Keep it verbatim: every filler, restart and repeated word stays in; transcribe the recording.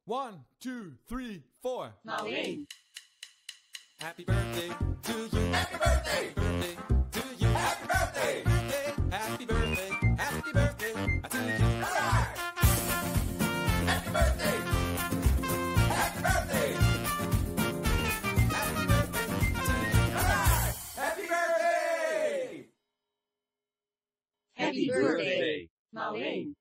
One, two, three, four. Maureen. Happy birthday to you. Happy birthday. Happy birthday to you. Happy birthday. Happy birthday. Happy birthday to you. All right. Happy birthday. Happy birthday. Happy birthday to you. All right. Happy birthday. Happy birthday, Maureen.